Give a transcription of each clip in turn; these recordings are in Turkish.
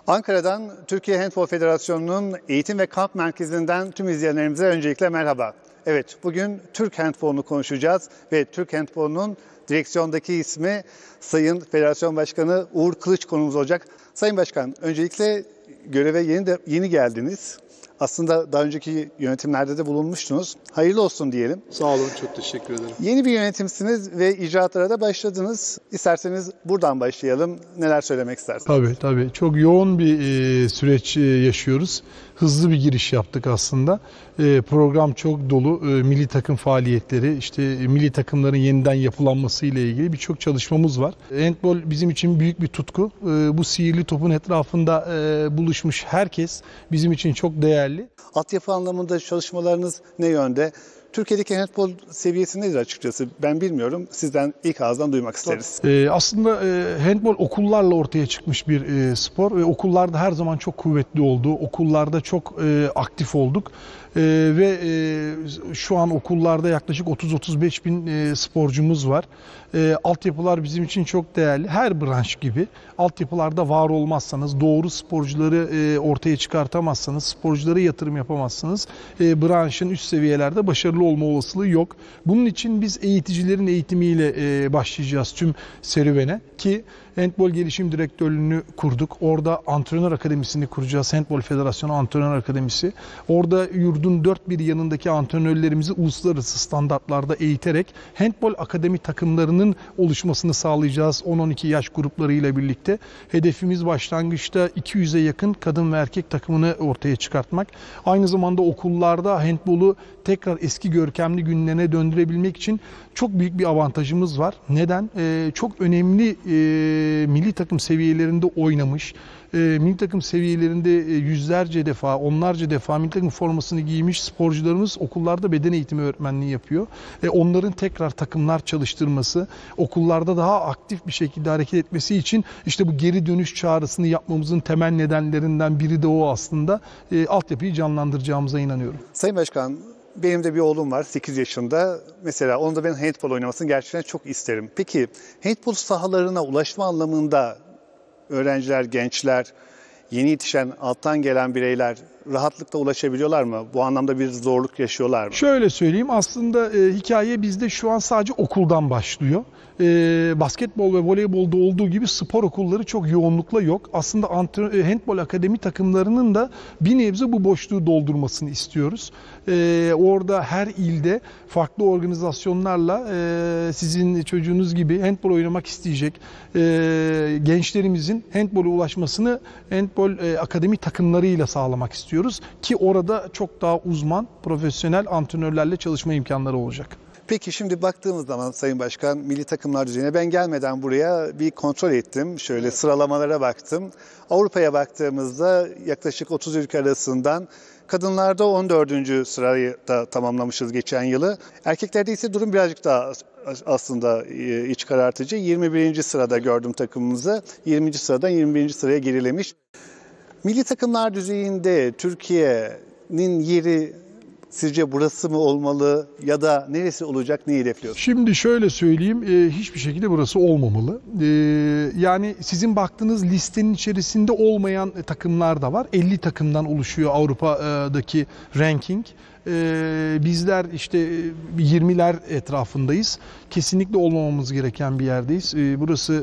Ankara'dan Türkiye Handbol Federasyonu'nun eğitim ve kamp merkezinden tüm izleyenlerimize öncelikle merhaba. Evet, bugün Türk Handbol'unu konuşacağız ve Türk Handbol'unun direksiyondaki ismi Sayın Federasyon Başkanı Uğur Kılıç konuğumuz olacak. Sayın Başkan, öncelikle göreve yeni geldiniz. Aslında daha önceki yönetimlerde de bulunmuştunuz. Hayırlı olsun diyelim. Sağ olun, çok teşekkür ederim. Yeni bir yönetimsiniz ve icraatlara da başladınız. İsterseniz buradan başlayalım. Neler söylemek istersiniz? Tabii. Çok yoğun bir süreç yaşıyoruz. Hızlı bir giriş yaptık aslında. Program çok dolu. Milli takım faaliyetleri, milli takımların yeniden yapılanması ile ilgili birçok çalışmamız var. Handbol bizim için büyük bir tutku. Bu sihirli topun etrafında buluşmuş herkes bizim için çok değerli. Altyapı anlamında çalışmalarınız ne yönde? Türkiye'deki handbol seviyesi nedir açıkçası? Ben bilmiyorum. Sizden ilk ağızdan duymak isteriz. Aslında handbol okullarla ortaya çıkmış bir spor ve okullarda her zaman çok kuvvetli oldu. Okullarda çok aktif olduk. Ve şu an okullarda yaklaşık 30-35 bin sporcumuz var. Altyapılar bizim için çok değerli. Her branş gibi altyapılarda var olmazsanız, doğru sporcuları ortaya çıkartamazsanız, sporculara yatırım yapamazsanız branşın üst seviyelerde başarılı olma olasılığı yok. Bunun için biz eğiticilerin eğitimiyle başlayacağız tüm serüvene ki Handbol Gelişim Direktörlüğü'nü kurduk. Orada antrenör akademisini kuracağız. Handbol Federasyonu Antrenör Akademisi. Orada yurdun dört bir yanındaki antrenörlerimizi uluslararası standartlarda eğiterek handbol akademi takımlarının oluşmasını sağlayacağız 10-12 yaş gruplarıyla birlikte. Hedefimiz başlangıçta 200'e yakın kadın ve erkek takımını ortaya çıkartmak. Aynı zamanda okullarda handbolu tekrar eski görkemli günlerine döndürebilmek için çok büyük bir avantajımız var. Neden? Çok önemli milli takım seviyelerinde oynamış, milli takım seviyelerinde yüzlerce defa, onlarca defa milli takım formasını giymiş sporcularımız okullarda beden eğitimi öğretmenliği yapıyor. Onların tekrar takımlar çalıştırması, okullarda daha aktif bir şekilde hareket etmesi için bu geri dönüş çağrısını yapmamızın temel nedenlerinden biri de o aslında. Altyapıyı canlandıracağımıza inanıyorum. Sayın Başkan, benim de bir oğlum var 8 yaşında. Mesela onun da ben handbol oynamasını gerçekten çok isterim. Peki handbol sahalarına ulaşma anlamında öğrenciler, gençler, yeni yetişen, alttan gelen bireyler rahatlıkla ulaşabiliyorlar mı? Bu anlamda bir zorluk yaşıyorlar mı? Şöyle söyleyeyim, aslında hikaye bizde şu an sadece okuldan başlıyor. Basketbol ve voleybolda olduğu gibi spor okulları çok yoğunlukla yok. Aslında handbol akademi takımlarının da bir nebze bu boşluğu doldurmasını istiyoruz. Orada her ilde farklı organizasyonlarla sizin çocuğunuz gibi handbol oynamak isteyecek gençlerimizin handbola ulaşmasını handbol akademi takımlarıyla sağlamak istiyoruz. Ki orada çok daha uzman, profesyonel antrenörlerle çalışma imkanları olacak. Peki şimdi baktığımız zaman Sayın Başkan, milli takımlar düzeyine ben gelmeden buraya bir kontrol ettim. Şöyle sıralamalara baktım. Avrupa'ya baktığımızda yaklaşık 30 ülke arasından kadınlarda 14. sırayı da tamamlamışız geçen yılı. Erkeklerde ise durum birazcık daha aslında iç karartıcı. 21. sırada gördüm takımımızı. 20. sıradan 21. sıraya gerilemiş. Milli takımlar düzeyinde Türkiye'nin yeri sizce burası mı olmalı ya da neresi olacak, neyi hedefliyorsunuz? Şimdi şöyle söyleyeyim, hiçbir şekilde burası olmamalı. Yani sizin baktığınız listenin içerisinde olmayan takımlar da var. 50 takımdan oluşuyor Avrupa'daki ranking. Bizler 20'ler etrafındayız. Kesinlikle olmamamız gereken bir yerdeyiz. Burası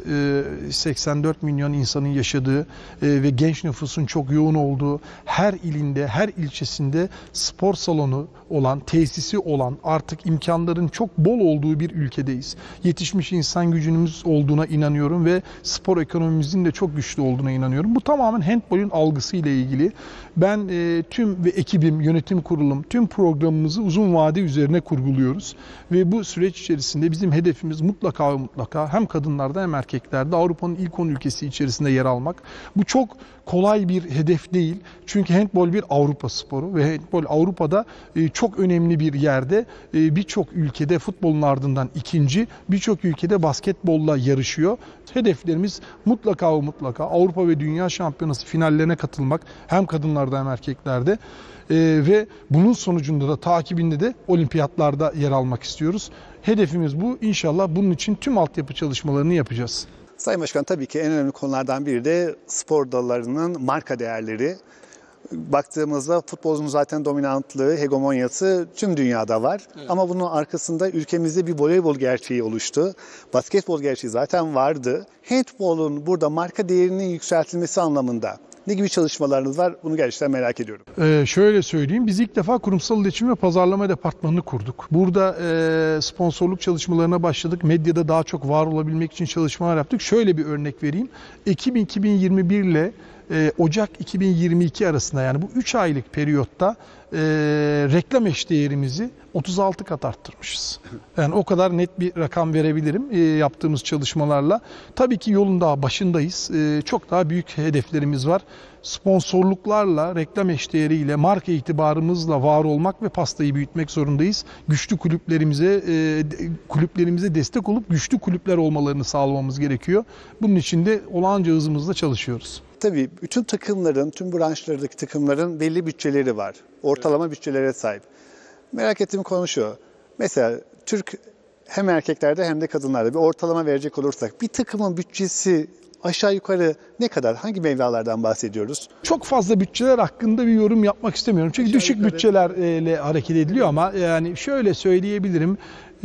84 milyon insanın yaşadığı ve genç nüfusun çok yoğun olduğu, her ilinde, her ilçesinde spor salonu olan, tesisi olan, artık imkanların çok bol olduğu bir ülkedeyiz. Yetişmiş insan gücümüz olduğuna inanıyorum ve spor ekonomimizin de çok güçlü olduğuna inanıyorum. Bu tamamen handbolün algısıyla ilgili. Ben tüm ve ekibim, yönetim kurulum, tüm programımızı uzun vade üzerine kurguluyoruz. Ve bu süreç içerisinde bizim hedefimiz mutlaka ve mutlaka hem kadınlarda hem erkeklerde Avrupa'nın ilk 10 ülkesi içerisinde yer almak. Bu çok kolay bir hedef değil. Çünkü handbol bir Avrupa sporu ve handbol Avrupa'da çok önemli bir yerde. Birçok ülkede futbolun ardından ikinci, birçok ülkede basketbolla yarışıyor. Hedeflerimiz mutlaka ve mutlaka Avrupa ve Dünya Şampiyonası finallerine katılmak, hem kadınlarda hem erkeklerde. Ve bunun sonucunda da takibinde de olimpiyatlarda yer almak istiyoruz. Hedefimiz bu. İnşallah bunun için tüm altyapı çalışmalarını yapacağız. Sayın Başkan, tabii ki en önemli konulardan biri de spor dallarının marka değerleri. Baktığımızda futbolun zaten dominantlığı, hegemonyası tüm dünyada var. Evet. Ama bunun arkasında ülkemizde bir voleybol gerçeği oluştu. Basketbol gerçeği zaten vardı. Handbolun burada marka değerinin yükseltilmesi anlamında ne gibi çalışmalarınız var? Bunu gerçekten merak ediyorum. Şöyle söyleyeyim, biz ilk defa kurumsal iletişim ve pazarlama departmanını kurduk. Burada sponsorluk çalışmalarına başladık. Medyada daha çok var olabilmek için çalışmalar yaptık. Şöyle bir örnek vereyim. Ekim 2021 ile Ocak 2022 arasında, yani bu 3 aylık periyotta reklam eşdeğerimizi 36 kat arttırmışız. Yani o kadar net bir rakam verebilirim yaptığımız çalışmalarla. Tabii ki yolun daha başındayız. Çok daha büyük hedeflerimiz var. Sponsorluklarla, reklam eşdeğeriyle, marka itibarımızla var olmak ve pastayı büyütmek zorundayız. Güçlü kulüplerimize destek olup güçlü kulüpler olmalarını sağlamamız gerekiyor. Bunun için de olağanca hızımızla çalışıyoruz. Tabii bütün takımların, tüm branşlardaki takımların belli bütçeleri var. Ortalama bütçelere sahip. Merak ettiğim konu şu. Mesela Türk hem erkeklerde hem de kadınlarda bir ortalama verecek olursak bir takımın bütçesi aşağı yukarı ne kadar? Hangi mevlalardan bahsediyoruz? Çok fazla bütçeler hakkında bir yorum yapmak istemiyorum. Çünkü aşağı düşük yukarı bütçelerle hareket ediliyor ama yani şöyle söyleyebilirim.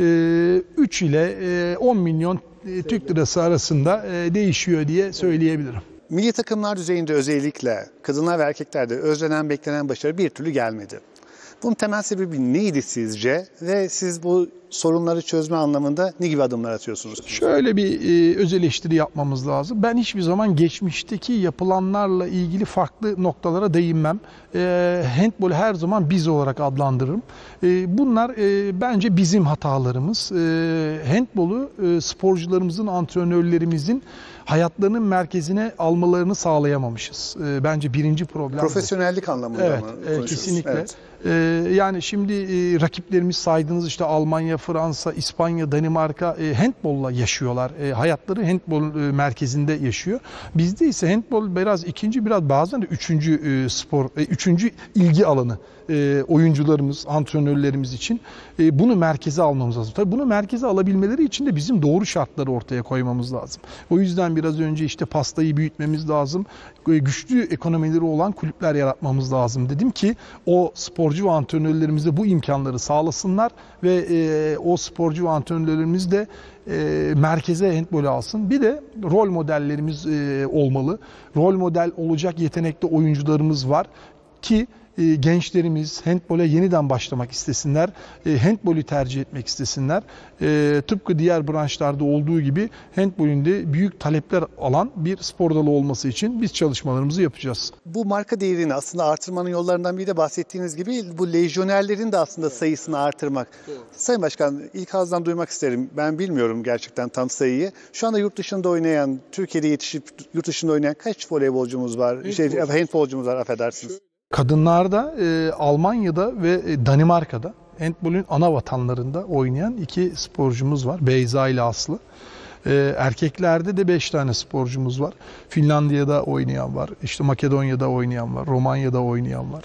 3 ile 10 milyon Türk lirası arasında değişiyor diye söyleyebilirim. Milli takımlar düzeyinde özellikle kadınlar ve erkeklerde özlenen, beklenen başarı bir türlü gelmedi. Bunun temel sebebi neydi sizce ve siz bu sorunları çözme anlamında ne gibi adımlar atıyorsunuz? Şöyle bir öz eleştiri yapmamız lazım. Ben hiçbir zaman geçmişteki yapılanlarla ilgili farklı noktalara değinmem. Handbolü her zaman biz olarak adlandırırım. Bunlar bence bizim hatalarımız. Handbolu sporcularımızın, antrenörlerimizin hayatlarının merkezine almalarını sağlayamamışız. Bence birinci problem. Profesyonellik anlamında mı konuşuyoruz? Evet, kesinlikle. Evet. Yani şimdi rakiplerimiz saydığınız işte Almanya, Fransa, İspanya, Danimarka handbolla yaşıyorlar. Hayatları handbol merkezinde yaşıyor. Bizde ise handbol biraz ikinci, biraz bazen de üçüncü spor, üçüncü ilgi alanı oyuncularımız, antrenörlerimiz için. Bunu merkeze almamız lazım. Tabii bunu merkeze alabilmeleri için de bizim doğru şartları ortaya koymamız lazım. O yüzden biraz önce işte pastayı büyütmemiz lazım. Güçlü ekonomileri olan kulüpler yaratmamız lazım. Dedim ki o sporcu ve antrenörlerimize bu imkanları sağlasınlar ve o sporcu ve antrenörlerimiz de merkeze handbolü alsın. Bir de rol modellerimiz olmalı. Rol model olacak yetenekli oyuncularımız var ki gençlerimiz handbole yeniden başlamak istesinler, handbolü tercih etmek istesinler. Tıpkı diğer branşlarda olduğu gibi handbolün de büyük talepler alan bir spor dalı olması için biz çalışmalarımızı yapacağız. Bu marka değerini aslında artırmanın yollarından biri de bahsettiğiniz gibi bu lejyonerlerin de aslında sayısını artırmak. Evet. Sayın Başkan, ilk ağızdan duymak isterim. Ben bilmiyorum gerçekten tam sayıyı. Şu anda yurt dışında oynayan, Türkiye'de yetişip yurt dışında oynayan kaç voleybolcumuz var? Handbolcumuz var, affedersiniz. Kadınlarda Almanya'da ve Danimarka'da handbolün ana vatanlarında oynayan 2 sporcumuz var. Beyza ile Aslı. Erkeklerde de 5 tane sporcumuz var. Finlandiya'da oynayan var. İşte Makedonya'da oynayan var. Romanya'da oynayan var.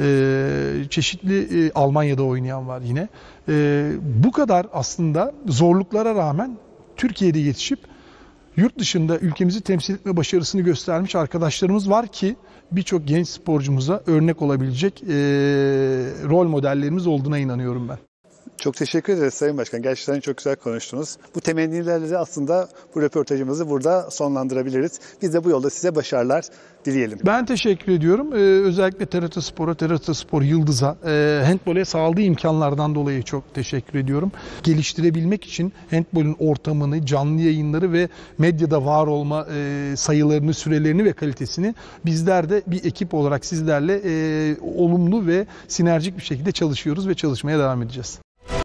Çeşitli Almanya'da oynayan var yine. Bu kadar aslında zorluklara rağmen Türkiye'de yetişip yurt dışında ülkemizi temsil etme başarısını göstermiş arkadaşlarımız var ki birçok genç sporcumuza örnek olabilecek rol modellerimiz olduğuna inanıyorum ben. Çok teşekkür ederiz Sayın Başkan. Gerçekten çok güzel konuştunuz. Bu temennilerle aslında bu röportajımızı burada sonlandırabiliriz. Biz de bu yolda size başarılar dileyelim. Ben teşekkür ediyorum. Özellikle TRT Spor'a, TRT Spor Yıldız'a handbole sağladığı imkanlardan dolayı çok teşekkür ediyorum. Geliştirebilmek için handbolün ortamını, canlı yayınları ve medyada var olma sayılarını, sürelerini ve kalitesini bizler de bir ekip olarak sizlerle olumlu ve sinerjik bir şekilde çalışıyoruz ve çalışmaya devam edeceğiz.